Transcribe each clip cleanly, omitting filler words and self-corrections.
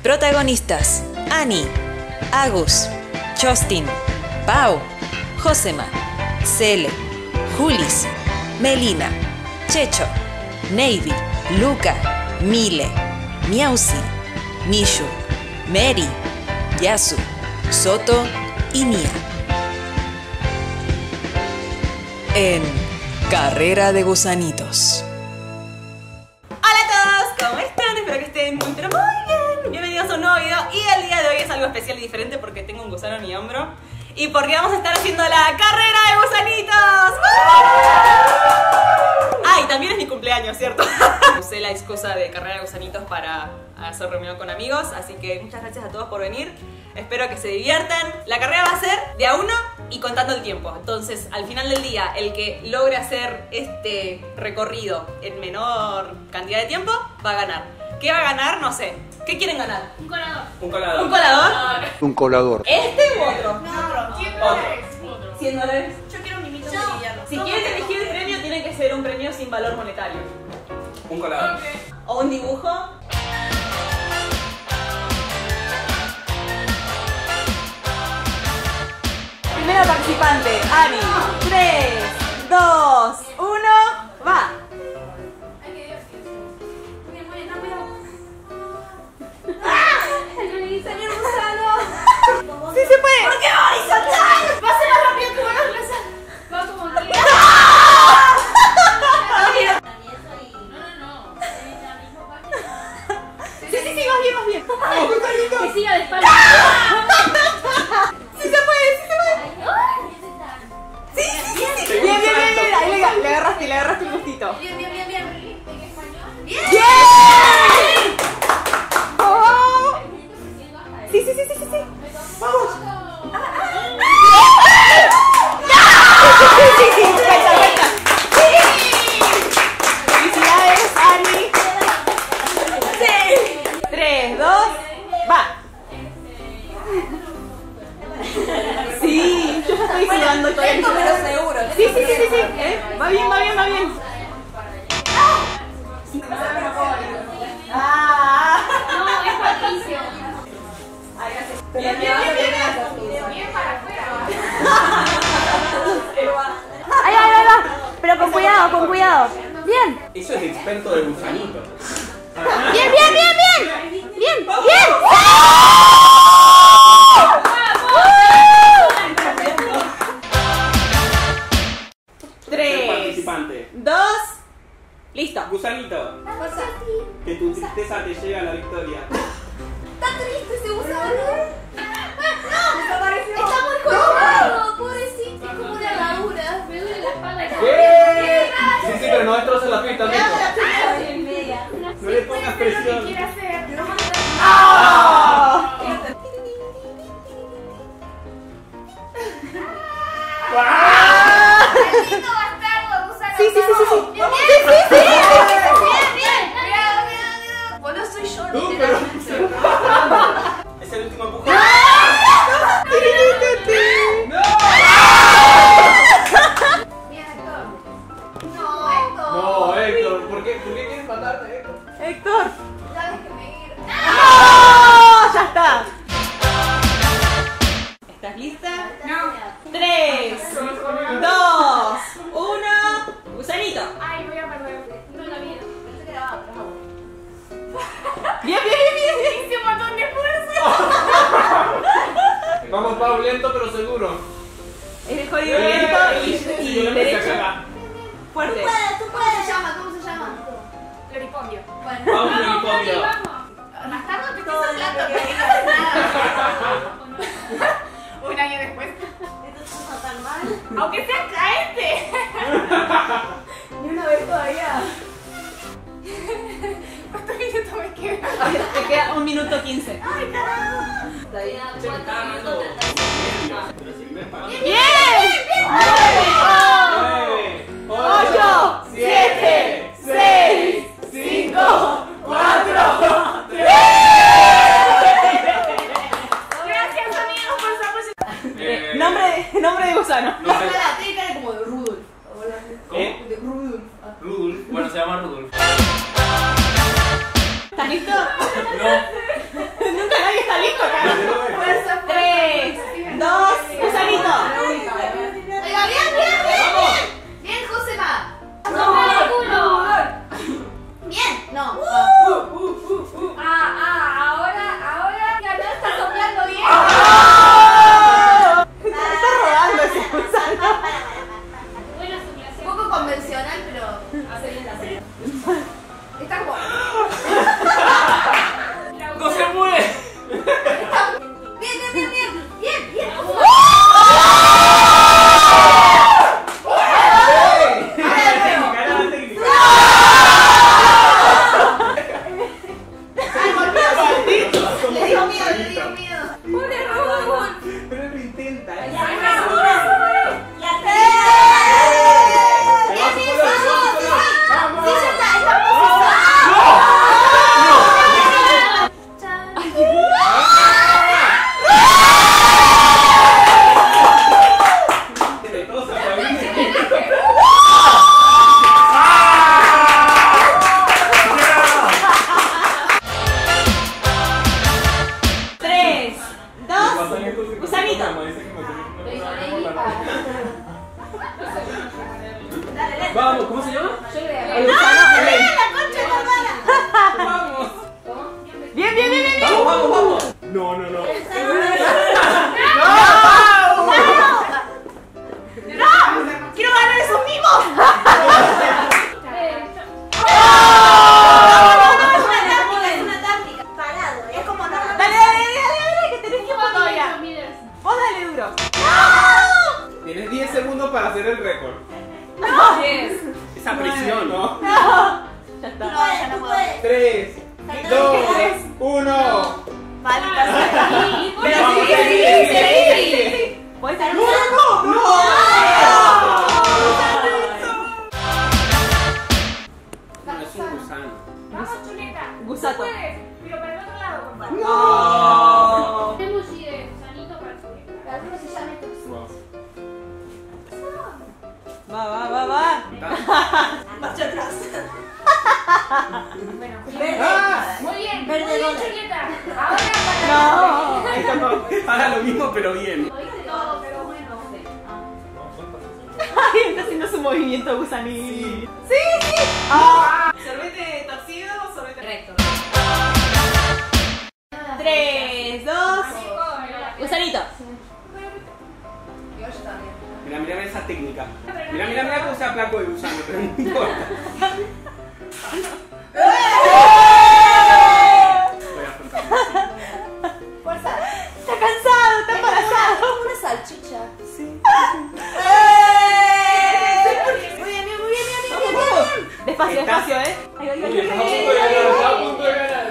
Protagonistas: Ani, Agus, Justin, Pau, Josema, Cele, Julis, Melina, Checho, Navy, Luca, Mile, Miausi, Mishu, Mary, Yasu, Soto y Nia. En Carrera de Gusanitos. Hola a todos, ¿cómo están? Espero que estén muy pero muy bien. Bienvenidos a un nuevo video y el día de hoy es algo especial y diferente porque tengo un gusano en mi hombro y porque vamos a estar haciendo la Carrera de Gusanitos. Ah, y también es mi cumpleaños, ¿cierto? Usé la excusa de Carrera de Gusanitos para hacer reunión con amigos, así que muchas gracias a todos por venir. Espero que se diviertan. La carrera va a ser de a uno y contando el tiempo. Entonces, al final del día, el que logre hacer este recorrido en menor cantidad de tiempo va a ganar. ¿Qué va a ganar? No sé. ¿Qué quieren ganar? Un colador. Un colador. ¿Un colador? Un colador. ¿Este u otro? No, Otro. $100. yo quiero un mimito boliviano. Si quieren elegir el premio, tiene que ser un premio sin valor monetario. Un colador. O un dibujo. Primera participante, Ani. 3, 2, 1, va. Ay, qué divertido. Muy bien, no, cuidado. ¡Ah! ¡Salió el gusano! ¡Sí se puede! ¿Por qué va a saltar? Va a ser más rápido que vos, Plaza. Va como un río. No. Es la misma página. Sí, vas bien. Que siga de espalda. ¡Sí se puede! Bien. Ahí le agarraste el gustito. Bien. ¿En español? Bien. ¡Bien! ¡Oh! Sí. Vamos. Sí, vuelta. Sí. Felicidades, Ani. Sí. 3, 2, va. Sí, yo ya estoy sudando todo el tiempo. Pero seguro. Sí. Va bien. Ah. No, es Patricio. Bien. Bien para afuera. Ahí va. Pero con cuidado. Bien. Eso es experto de gusanito. Bien. Tercer participante. 2, listo. Gusanito, que tu tristeza te lleve a la victoria. Está triste ese gusano. Desapareció. Está muy colorado, pobrecito. Es como una herradura. Me duele la espalda. Sí, pero no destroza la fiesta, Nico. No le pongas presión. ¿Qué quiere hacer? ¡Ah! Lindo bastardo, gusano. Sí. Bien. Cuidado. Vos no soy yo, Tú, literalmente. Es el último empujón. ¡No! Bien, Héctor. No, Héctor. No, Héctor, ¿por qué quieres matarte, Héctor? Héctor. Ya déjeme ir. ¡No! Ya está. ¿Estás lista? No. 3, 2, 1, gusanito. Ay, voy a perder. No la vi. Pensé que grababa, pero vamos. Bien. Hice un montón de esfuerzo. Vamos, Pau, lento pero seguro. Es jodido lento y derecho. Fuerte. ¿Cómo se llama? Floripondio. Bueno. Vamos, Floripondio. Bastardo, te estoy soplando. Un año después. Esto no está tan mal. Aunque sea caerte. Ni una vez todavía. ¿Cuántos minutos me quedan? Te queda 1 minuto 15. Ay, carajo. Che, me está ganando. Pero si me pagas. ¡Bien! 9, 8, 7, 6, 5, 4, 3. Gracias, amigos, por su apoyo. Nombre de gusano. No sé. La técnica como de Rudolf. ¿Cómo? De Rudolf. Rudolf. Bueno, se llama Rudolf. ¿Estás listo? No. listo, cara. 3, 2, gusanito. Oiga, bien. Bien, Josema. Bien. No. Ahora ya no está soplando bien. Está rodando ese gusano. Buena Un soplación. poco convencional, pero hace bien la serie. Está como... ¡No se mueve! Bien. Le dio miedo. Pobre Raúl. Pero él lo intenta, ¿eh? Vamos, ¿cómo se llama? Vamos. Bien. Vamos. No. ¡Quiero ganar esos mimos! Es una táctica. Parado. Es como no. Dale, que tenés tiempo todavía. Vos dale duro. Tienes 10 segundos para hacer el récord. 10. Esa presión, ¿no? Ya está. No, ya no puedo. 3, 2, 1. Maldita sea. Pero Vamos, sí. ¿Puedes hacer ¡No! No es un gusano. Vamos, Chuleta. Gusato. Puedes, pero para el otro lado, por favor. No. Tenemos de gusanito para Chuleta. Algunos se llaman Va. marcha atrás. Bueno, ¡Ah! muy bien. Verde Muy bien, dólar. Chuleta. Ahora para No. Ahí tocó. Haga lo mismo, pero bien. Lo hice todo, pero bueno. Ay, está haciendo su movimiento gusanito. Sí. Ah. ¿Sorbete torcido o sorbete recto? 3, 2, gusanito. Mira esa técnica. Mira cómo se aplaco de gusano, pero no importa. Voy a afrontar. Fuerza. Está cansado, está embarazado. Es como una salchicha. Sí. Muy bien. Despacio, Estás- despacio, ¿eh? Ahí va. Estás a punto de ganar, estás a punto de ganar.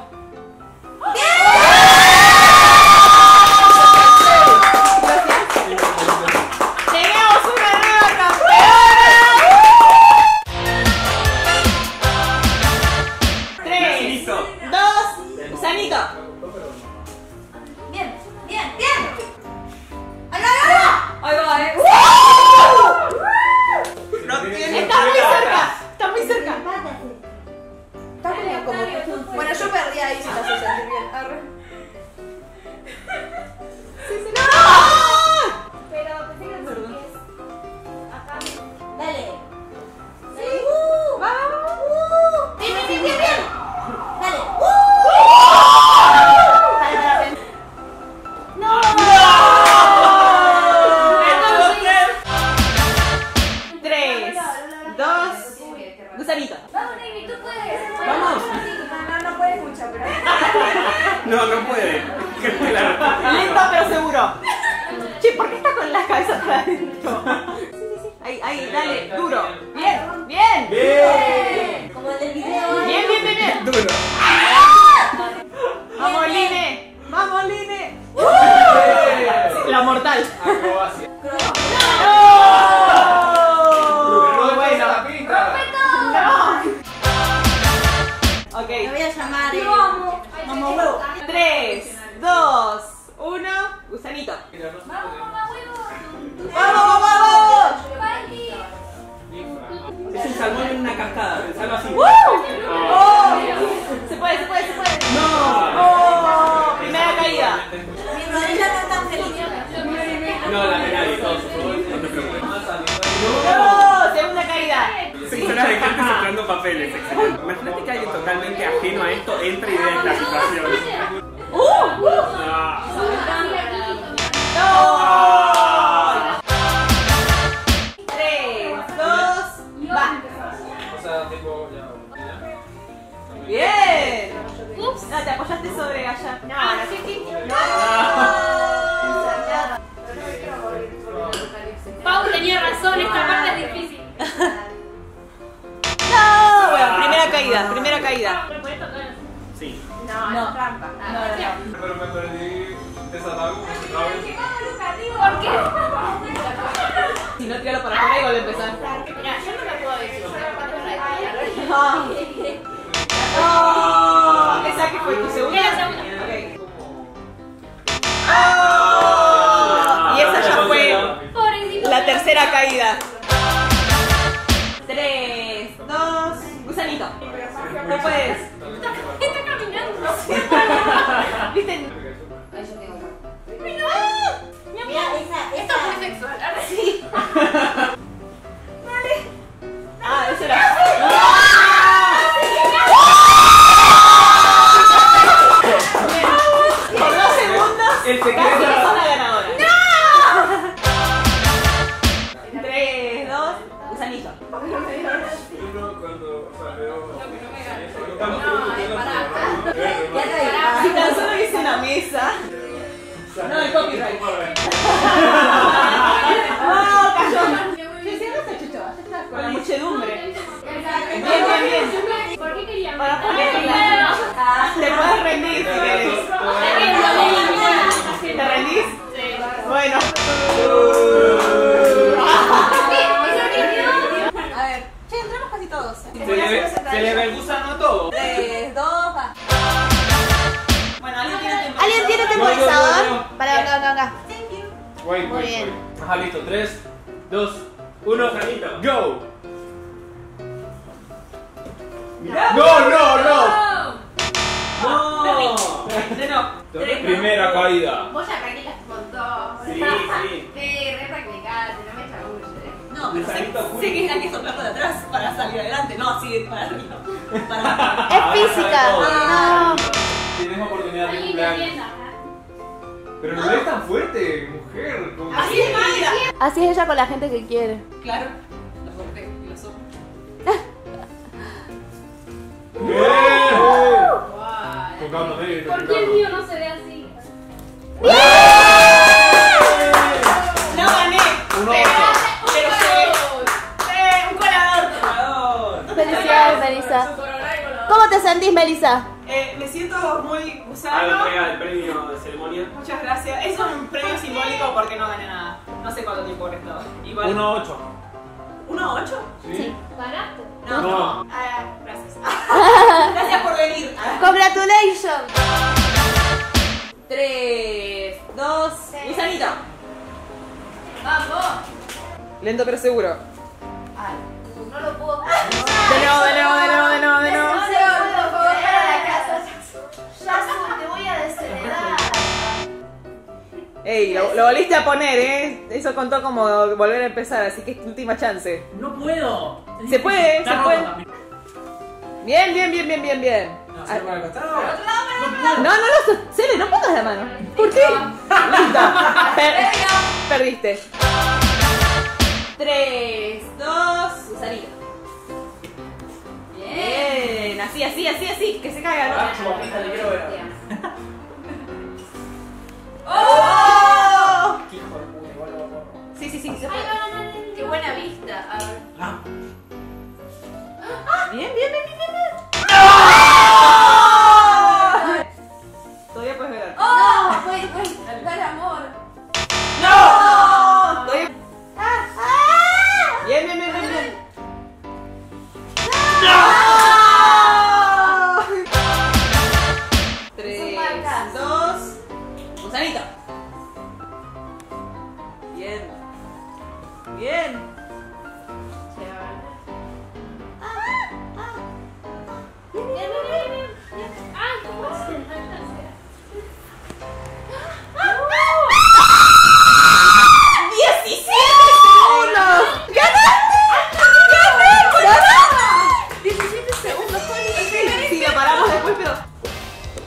¡Tenemos una nueva campeona! 3, Listo. 2, gusanito. Bien. Ahí va. Ahí va, ¿eh? No tiene Está muy cerca. Está como... Bueno, yo perdí ahí si te hace sentir bien. Arre. Pero pensé que es acá. Dale. Sí. Vamos. Bien. Dale. No. 3, 2, gusanito. Vamos, Nini, tú puedes. Vamos. No puedes mucho, pero... No puede. Lento pero seguro. Che, ¿por qué está con la cabeza para adentro? Ahí, dale, duro. Bien. Bien. Como el del video. Bien. Duro. Vamos, Line. La mortal. Acrobacia. ¡No! Bueno, la pista. Ok. Me voy a llamar... Vamos, huevo. 3, 2, 1, gusanito. Mamá, huevo. ¡Vamos! Es un salmón en una cascada. Pensalo así. ¡Oh! Se puede. No. Primera caída. Imagínate que alguien totalmente ajeno a esto entra y ve esta situación. ¡No! 3, 2, va. O sea, tipo, ya. Bien. Ups. No, te apoyaste sobre allá. No, Pau tenía razón, esta parte es difícil. no. Bueno, primera caída. Sí. No, trampa. No. Pero me perdí desatado como otra vez. ¿Por qué? Si no, tíralo para afuera y vuelve a empezar. Mira, yo no me puedo decir. Oh, esa que fue tu segunda. Era la segunda. Okay. Oh, y esa ya fue Pobrecito. la tercera caída. 3, 2, gusanito. No puedes. Está caminando. ¿Viste? Mira, esa. Esto es muy sexual. Ahora sí. Ah, esa era. Por 2 segundos. El Casi secreto. sos la ganadora. ¡No! 3, 2, gusanito. Uno cuando, o sea, veo. Si tan solo hice una mesa. No, el copyright. ¡Oh, cayó! Con la muchedumbre. Bien. ¿Por qué querían? Para ponerla. Te puedes rendir si querés. ¿Te rendís? Sí. Bueno. A ver, che, entramos casi todos. Se le ve el gusano a todo. 3, 2, va. Bueno, alguien tiene tiempo. ¿Alguien tiene Yo. temporizador? Para acá. Wait. bien. Ajá, listo. 3, 2, 1. Go. No. De no. Primera caída. Vos ya practicas un montón. Sí. Sí, re practicaste, no me chabulle. No, pero sé que hay que soplar para atrás para salir adelante. No, sí, para arriba. Para... Es física. Ah, tienes oportunidad de Alguien que cumpleaños. entienda. Pero no es tan fuerte, mujer. Como Así es vida. Así es ella con la gente que quiere. Claro. Lo golpeo y lo soplo. ¿Por qué el mío no se ve así? No gané. Un Pero un colador. Felicidades, Melissa. ¿Cómo te sentís, Melissa? Me siento muy A la gusano. entrega del premio de ceremonia. Muchas gracias. Es un premio simbólico porque no gané nada. No sé cuánto tiempo he estado. Igual. 1-8. 1-8. ¿Sí? ¿Ganaste? No. Gracias. Gracias por venir. Congratulations. 3, 2, gusanito. Vamos. Lento pero seguro. Ay, no lo puedo. De nuevo. No se puedo volver a la casa. Yasu, te voy a desheredar. Ey, lo volviste a poner, ¿eh? Eso contó como volver a empezar, así que es tu última chance. No puedo. Se puede, Está se roto puede. también. Bien. No, ¿se puede al costado? No, Cele, no pongas la mano. ¿Por qué? Listo. Perdiste. 3, 2, gusanito. Bien. Así. Que se caiga. ¿No? ¡Oh! Hijo de puta, igual lo borro. Sí, se puede. Qué buena vista. A ver. Ah, Bien. Todavía puedes ver. ¡Oh! Wait, dale amor. ¡No! Todavía... Bien. ¡No! 3, 2, gusanito. Bien.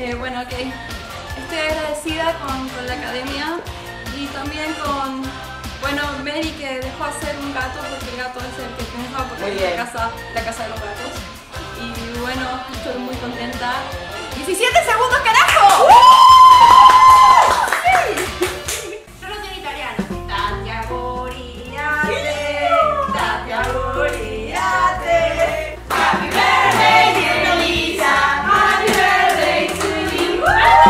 Bueno, ok. Estoy agradecida con la academia y también con, bueno, Mary que dejó hacer un gato porque el gato es el que pensaba porque es la casa de los gatos. Y bueno, estoy muy contenta. 17 segundos, carajo. Yo lo tengo en italiano. Tatia Goriate, Tatia Goriate. Happy birthday, dear Elisa. Happy birthday to you.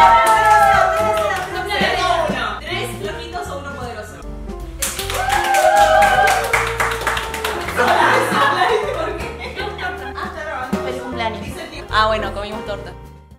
Uno. 3 loquitos o uno poderoso. Feliz cumpleaños. Ah, bueno, comimos torta.